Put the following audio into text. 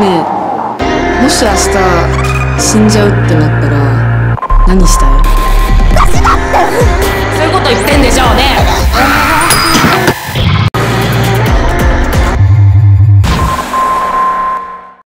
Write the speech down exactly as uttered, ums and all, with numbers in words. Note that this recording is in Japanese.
ねえ、もし明日死んじゃうってなったら何したい？